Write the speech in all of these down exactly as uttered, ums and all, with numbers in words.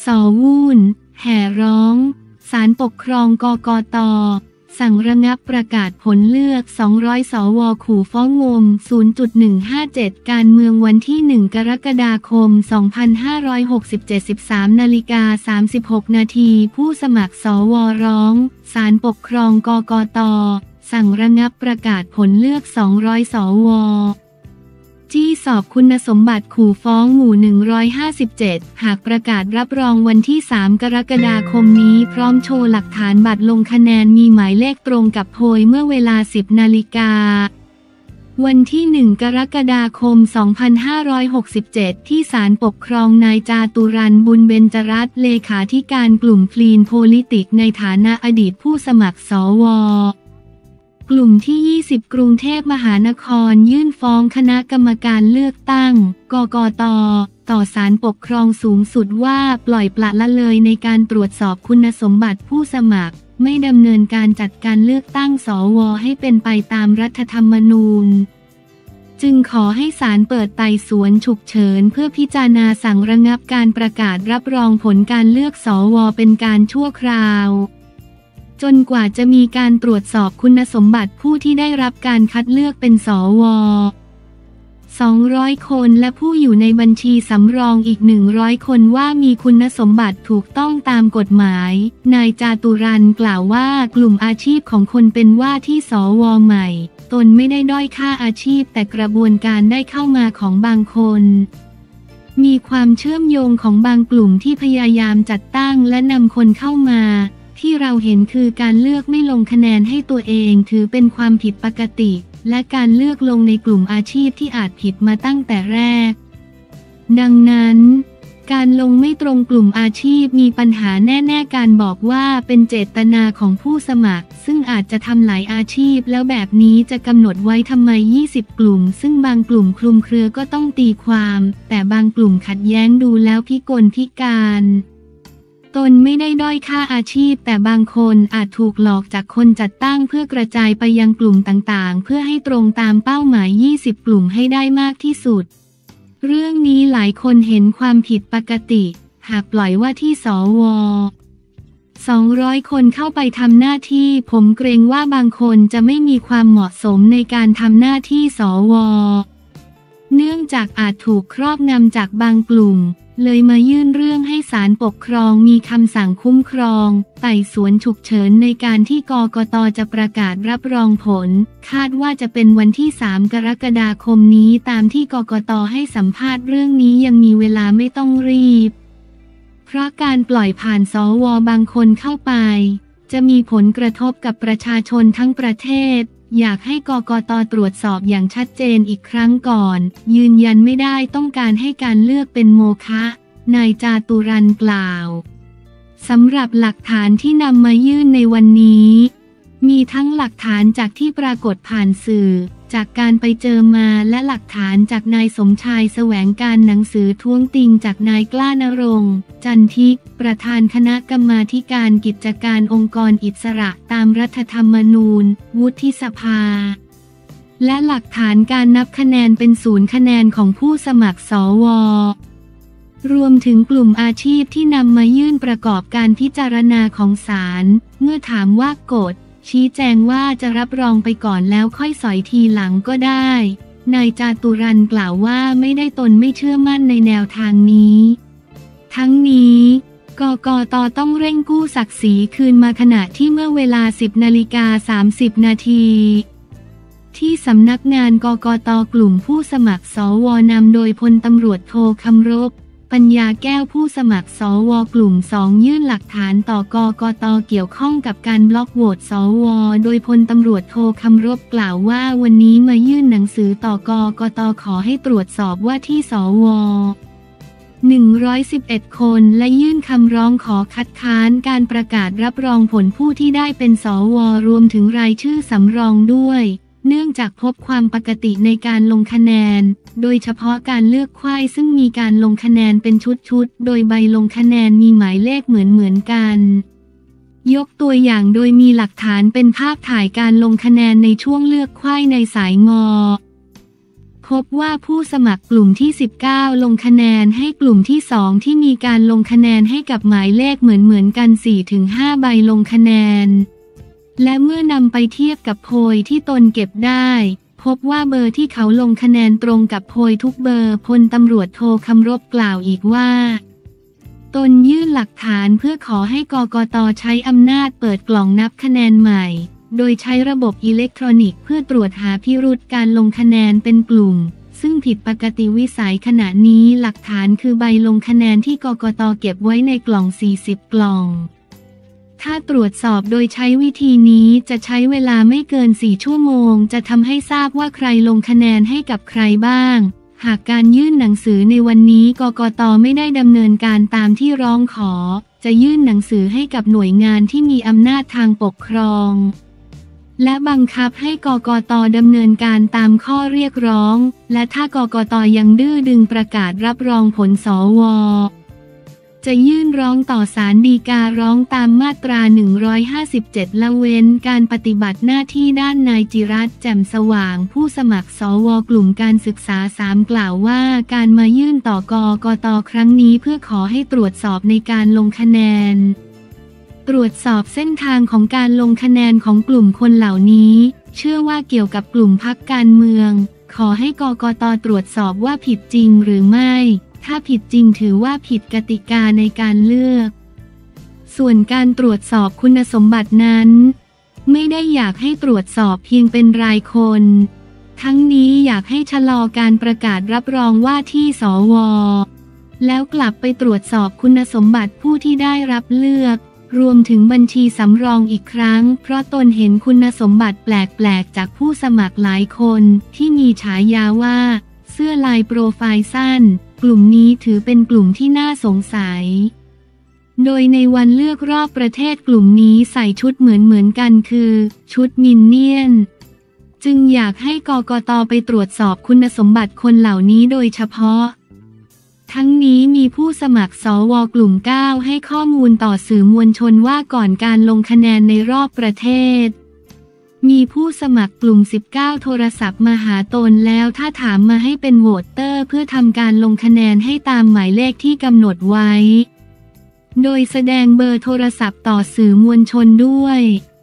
สวุ่นแห่ร้องศาลปกครองกกต.สั่งระงับประกาศผลเลือกสองร้อยสวขู่ฟ้องงม ศูนย์จุดหนึ่งห้าเจ็ด การเมืองวันที่หนึ่งกรกฎาคมสองพันห้าร้อยหกสิบเจ็ด สิบสามนาฬิกาสามสิบหกนาทีผู้สมัครสวร้องศาลปกครองกกต.สั่งระงับประกาศผลเลือกสองร้อยสวจี้สอบคุณสมบัติขู่ฟ้องหมู่หนึ่งร้อยห้าสิบเจ็ดหากประกาศรับรองวันที่สามกรกฎาคมนี้พร้อมโชว์หลักฐานบัตรลงคะแนนมีหมายเลขตรงกับโพยเมื่อเวลาสิบนาฬิกาวันที่หนึ่งกรกฎาคมสองพันห้าร้อยหกสิบเจ็ดที่ศาลปกครองนายจาตุรันบุญเบญจรัตน์เลขาธิการกลุ่มคลีนโพลิติกในฐานะอดีตผู้สมัครสวกลุ่มที่ยี่สิบกรุงเทพมหานครยื่นฟ้องคณะกรรมการเลือกตั้งกกต.ต่อศาลปกครองสูงสุดว่าปล่อยปละละเลยในการตรวจสอบคุณสมบัติผู้สมัครไม่ดำเนินการจัดการเลือกตั้งสวให้เป็นไปตามรัฐธรรมนูญจึงขอให้ศาลเปิดไต่สวนฉุกเฉินเพื่อพิจารณาสั่งระงับการประกาศรับรองผลการเลือกสวเป็นการชั่วคราวจนกว่าจะมีการตรวจสอบคุณสมบัติผู้ที่ได้รับการคัดเลือกเป็นสวสองร้อยคนและผู้อยู่ในบัญชีสำรองอีกหนึ่งร้อยคนว่ามีคุณสมบัติถูกต้องตามกฎหมายนายจาตุรันกล่าวว่ากลุ่มอาชีพของคนเป็นว่าที่สวใหม่ตนไม่ได้ด้อยค่าอาชีพแต่กระบวนการได้เข้ามาของบางคนมีความเชื่อมโยงของบางกลุ่มที่พยายามจัดตั้งและนำคนเข้ามาที่เราเห็นคือการเลือกไม่ลงคะแนนให้ตัวเองถือเป็นความผิดปกติและการเลือกลงในกลุ่มอาชีพที่อาจผิดมาตั้งแต่แรกดังนั้นการลงไม่ตรงกลุ่มอาชีพมีปัญหาแน่ๆการบอกว่าเป็นเจตนาของผู้สมัครซึ่งอาจจะทำหลายอาชีพแล้วแบบนี้จะกำหนดไว้ทำไมยี่สิบกลุ่มซึ่งบางกลุ่มคลุมเครือก็ต้องตีความแต่บางกลุ่มขัดแย้งดูแล้วพิกลพิการตนไม่ได้ด้อยค่าอาชีพแต่บางคนอาจถูกหลอกจากคนจัดตั้งเพื่อกระจายไปยังกลุ่มต่างๆเพื่อให้ตรงตามเป้าหมายยี่สิบกลุ่มให้ได้มากที่สุดเรื่องนี้หลายคนเห็นความผิดปกติหากปล่อยว่าที่สวสองร้อยคนเข้าไปทำหน้าที่ผมเกรงว่าบางคนจะไม่มีความเหมาะสมในการทำหน้าที่สวเนื่องจากอาจถูกครอบงำจากบางกลุ่มเลยมายื่นเรื่องให้ศาลปกครองมีคำสั่งคุ้มครองไต่สวนฉุกเฉินในการที่กกต.จะประกาศรับรองผลคาดว่าจะเป็นวันที่สามกรกฎาคมนี้ตามที่กกต.ให้สัมภาษณ์เรื่องนี้ยังมีเวลาไม่ต้องรีบเพราะการปล่อยผ่านสวบางคนเข้าไปจะมีผลกระทบกับประชาชนทั้งประเทศอยากให้กกต.ตรวจสอบอย่างชัดเจนอีกครั้งก่อนยืนยันไม่ได้ต้องการให้การเลือกเป็นโมฆะนายจาตุรันกล่าวสำหรับหลักฐานที่นำมายื่นในวันนี้มีทั้งหลักฐานจากที่ปรากฏผ่านสื่อจากการไปเจอมาและหลักฐานจากนายสมชายแสวงการหนังสือท้วงติงจากนายกล้านรงค์จันทิกประธานคณะกรรมาธิการกิจการองค์กรอิสระตามรัฐธรรมนูญวุฒิสภาและหลักฐานการนับคะแนนเป็นศูนย์คะแนนของผู้สมัครสวรวมถึงกลุ่มอาชีพที่นำมายื่นประกอบการพิจารณาของศาลเมื่อถามว่ากฎชี้แจงว่าจะรับรองไปก่อนแล้วค่อยสอยทีหลังก็ได้นายจาตุรันกล่าวว่าไม่ได้ตนไม่เชื่อมั่นในแนวทางนี้ทั้งนี้กกต.ต้องเร่งกู้ศักดิ์ศรีคืนมาขณะที่เมื่อเวลาสิบนาฬิกาสามสิบนาทีที่สำนักงานกกต.กลุ่มผู้สมัครสวนำโดยพลตำรวจโทคำรบปัญญาแก้วผู้สมัครสวกลุ่มสองยื่นหลักฐานต่อกกต.เกี่ยวข้องกับการบล็อกโหวตสวโดยพลตำรวจโทคำรบกล่าวว่าวันนี้มายื่นหนังสือต่อกกต.ขอให้ตรวจสอบว่าที่สวหนึ่งร้อยสิบเอ็ดคนและยื่นคำร้องขอคัดค้านการประกาศรับรองผลผู้ที่ได้เป็นสวรวมถึงรายชื่อสำรองด้วยเนื่องจากพบความปกติในการลงคะแนนโดยเฉพาะการเลือกไขว้ซึ่งมีการลงคะแนนเป็นชุดๆโดยใบลงคะแนนมีหมายเลขเหมือนๆกันยกตัวอย่างโดยมีหลักฐานเป็นภาพถ่ายการลงคะแนนในช่วงเลือกไขว้ในสายงอพบว่าผู้สมัครกลุ่มที่สิบเก้าลงคะแนนให้กลุ่มที่สองที่มีการลงคะแนนให้กับหมายเลขเหมือนๆกัน สี่ถึงห้า ใบลงคะแนนและเมื่อนำไปเทียบกับโพยที่ตนเก็บได้พบว่าเบอร์ที่เขาลงคะแนนตรงกับโพยทุกเบอร์พลตำรวจโทคำรบกล่าวอีกว่าตนยื่นหลักฐานเพื่อขอให้กกต.ใช้อำนาจเปิดกล่องนับคะแนนใหม่โดยใช้ระบบอิเล็กทรอนิกส์เพื่อตรวจหาพิรุธการลงคะแนนเป็นกลุ่มซึ่งผิดปกติวิสัยขณะนี้หลักฐานคือใบลงคะแนนที่กกต.เก็บไว้ในกล่องสี่สิบกล่องถ้าตรวจสอบโดยใช้วิธีนี้จะใช้เวลาไม่เกินสี่ชั่วโมงจะทำให้ทราบว่าใครลงคะแนนให้กับใครบ้างหากการยื่นหนังสือในวันนี้กกต.ไม่ได้ดำเนินการตามที่ร้องขอจะยื่นหนังสือให้กับหน่วยงานที่มีอำนาจทางปกครองและบังคับให้กกต.ดำเนินการตามข้อเรียกร้องและถ้ากกต.ยังดื้อดึงประกาศรับรองผลสว.จะยื่นร้องต่อศาลฎีการ้องตามมาตราหนึ่งร้อยห้าสิบเจ็ดละเว้นการปฏิบัติหน้าที่ด้านนายจิรัตน์แจ่มสว่างผู้สมัครสว.กลุ่มการศึกษาสามกล่าวว่าการมายื่นต่อกกต.ครั้งนี้เพื่อขอให้ตรวจสอบในการลงคะแนนตรวจสอบเส้นทางของการลงคะแนนของกลุ่มคนเหล่านี้เชื่อว่าเกี่ยวกับกลุ่มพรรคการเมืองขอให้กกต.ตรวจสอบว่าผิดจริงหรือไม่ถ้าผิดจริงถือว่าผิดกติกาในการเลือกส่วนการตรวจสอบคุณสมบัตินั้นไม่ได้อยากให้ตรวจสอบเพียงเป็นรายคนทั้งนี้อยากให้ชะลอการประกาศรับรองว่าที่สว.แล้วกลับไปตรวจสอบคุณสมบัติผู้ที่ได้รับเลือกรวมถึงบัญชีสำรองอีกครั้งเพราะตนเห็นคุณสมบัติแปลกๆจากผู้สมัครหลายคนที่มีฉายาว่าเสื้อลายโปรไฟล์สั้นกลุ่มนี้ถือเป็นกลุ่มที่น่าสงสัยโดยในวันเลือกรอบประเทศกลุ่มนี้ใส่ชุดเหมือนๆกันคือชุดมินเนี่ยนจึงอยากให้กกต.ไปตรวจสอบคุณสมบัติคนเหล่านี้โดยเฉพาะทั้งนี้มีผู้สมัครสว.กลุ่มเก้าให้ข้อมูลต่อสื่อมวลชนว่าก่อนการลงคะแนนในรอบประเทศมีผู้สมัครกลุ่มสิบเก้าโทรศัพท์มาหาตนแล้วถ้าถามมาให้เป็นโหวตเตอร์เพื่อทำการลงคะแนนให้ตามหมายเลขที่กำหนดไว้โดยแสดงเบอร์โทรศัพท์ต่อสื่อมวลชนด้วย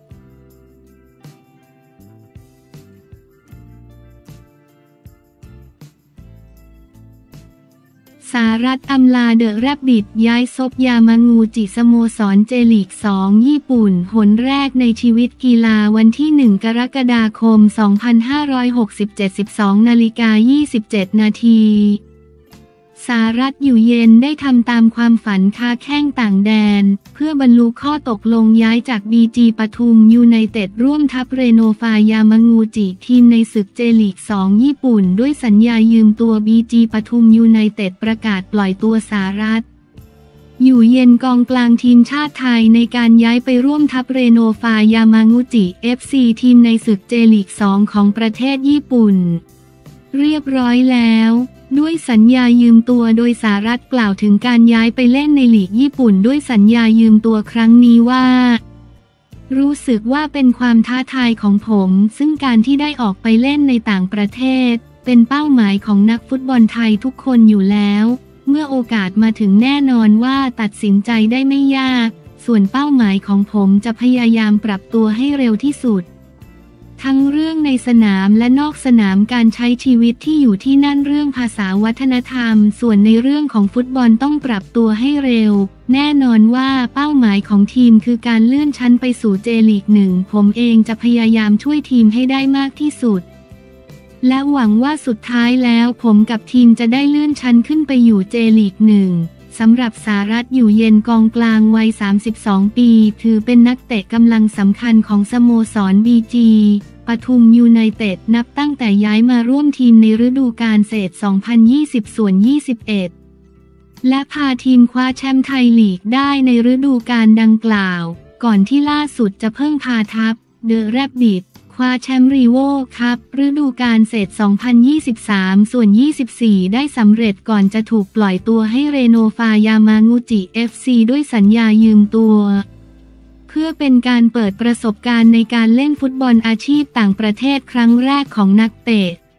สหรัฐอำลาเดอะแรบบิทย้ายซบยามางูจิสโมสรเจลีกสองญี่ปุ่นหนแรกในชีวิตกีฬาวันที่หนึ่งกรกฎาคมสองพันห้าร้อยหกสิบเจ็ด สิบสองนาฬิกายี่สิบเจ็ดนาทีสหรัฐอยู่เย็นได้ทำตามความฝันค้าแข้งต่างแดนเพื่อบรรลุข้อตกลงย้ายจาก บี จี ปทุมยูไนเต็ดร่วมทัพเรโนฟายามางูจิทีมในศึกเจลีกสองญี่ปุ่นด้วยสัญญายืมตัว บี จี ปทุมยูไนเต็ดประกาศปล่อยตัวสหรัฐอยู่เย็นกองกลางทีมชาติไทยในการย้ายไปร่วมทัพเรโนฟายามางูจิ เอฟ ซี ทีมในศึกเจลีกสองของประเทศญี่ปุ่นเรียบร้อยแล้วด้วยสัญญายืมตัวโดยสหรัฐกล่าวถึงการย้ายไปเล่นในลีกญี่ปุ่นด้วยสัญญายืมตัวครั้งนี้ว่ารู้สึกว่าเป็นความท้าทายของผมซึ่งการที่ได้ออกไปเล่นในต่างประเทศเป็นเป้าหมายของนักฟุตบอลไทยทุกคนอยู่แล้วเมื่อโอกาสมาถึงแน่นอนว่าตัดสินใจได้ไม่ยากส่วนเป้าหมายของผมจะพยายามปรับตัวให้เร็วที่สุดทั้งเรื่องในสนามและนอกสนามการใช้ชีวิตที่อยู่ที่นั่นเรื่องภาษาวัฒนธรรมส่วนในเรื่องของฟุตบอลต้องปรับตัวให้เร็วแน่นอนว่าเป้าหมายของทีมคือการเลื่อนชั้นไปสู่เจลีกหนึ่งผมเองจะพยายามช่วยทีมให้ได้มากที่สุดและหวังว่าสุดท้ายแล้วผมกับทีมจะได้เลื่อนชั้นขึ้นไปอยู่เจลีกหนึ่งสำหรับสหรัฐอยู่เย็นกองกลางวัยสามสิบสองปีถือเป็นนักเตะกำลังสำคัญของสโมสร บี จี ปทุมยูไนเต็ดนับตั้งแต่ย้ายมาร่วมทีมในฤดูกาลเศษสองพันยี่สิบส่วนยี่สิบเอ็ดและพาทีมคว้าแชมป์ไทยลีกได้ในฤดูกาลดังกล่าวก่อนที่ล่าสุดจะเพิ่งพาทัพเดอะแรบบิทคว้าแชมป์รีโวคัพฤดูกาลเศษสองพันยี่สิบสามส่วนยี่สิบสี่ได้สำเร็จก่อนจะถูกปล่อยตัวให้เรโนฟายามางูจิ เอฟ ซี ด้วยสัญญายืมตัวเพื่อเป็นการเปิดประสบการณ์ในการเล่นฟุตบอลอาชีพต่างประเทศครั้งแรกของนักเตะ